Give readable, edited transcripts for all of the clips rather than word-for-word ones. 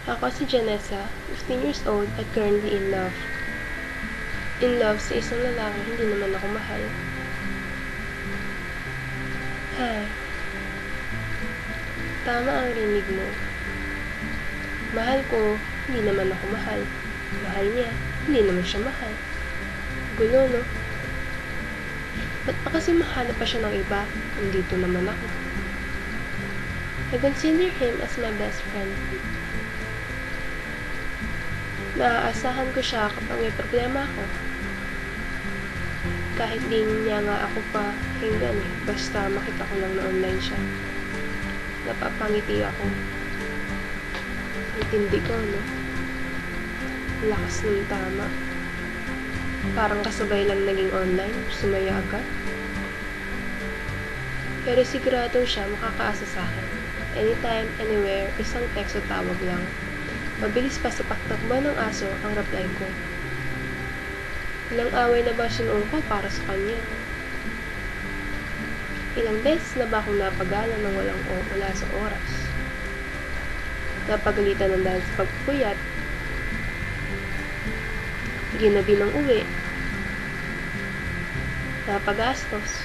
Ako si Janessa, 15 years old at currently in love. In love sa isang lalaki hindi naman ako mahal. Hay, tama ang rinig mo. Mahal ko, hindi naman ako mahal. Mahal niya, hindi naman siya mahal. Gulo, no? Ba't pa kasi mahanap pa siya ng iba? Nandito naman ako. I consider him as my best friend. Naaasahan ko siya kapag may problema ako. Kahit di niya nga ako pa hinggan basta makita ko lang na online siya. Napapangiti ako. Ang tindi ko, no? Lakas ng tama. Parang kasabay lang naging online, sumaya agad. Pero sigurado siya makakaasa sa akin. Anytime, anywhere, isang text o tawag lang. Mabilis pa sa pagtakbo ng aso ang reply ko. Ilang away na ba sinuong ko para sa kanya? Ilang beses na ba akong napagala ng wala sa oras? Napagalitan ng dahil sa pagpupuyat. Ginabi ng uwi. Napagastos.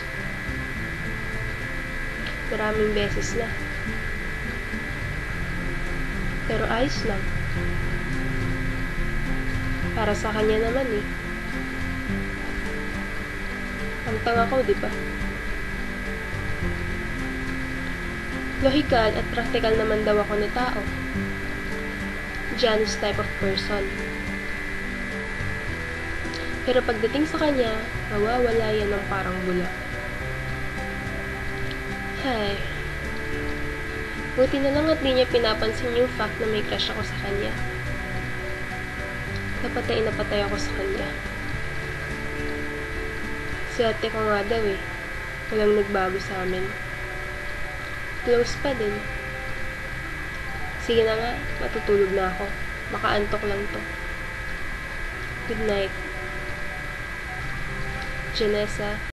Maraming beses na. Pero ayos lang. Para sa kanya naman Ang tanga ko, di ba? Lohikal at praktikal naman daw ako na tao. Janus type of person. Pero pagdating sa kanya, nawawala yan ng parang bula. Hay. Buti na lang at di niya pinapansin yung fact na may crush ako sa kanya. Napatay na patay ako sa kanya. Swerte ko nga daw Walang nagbago sa amin. Close pa din. Sige na nga, matutulog na ako. Makaantok lang to. Good night. Janessa.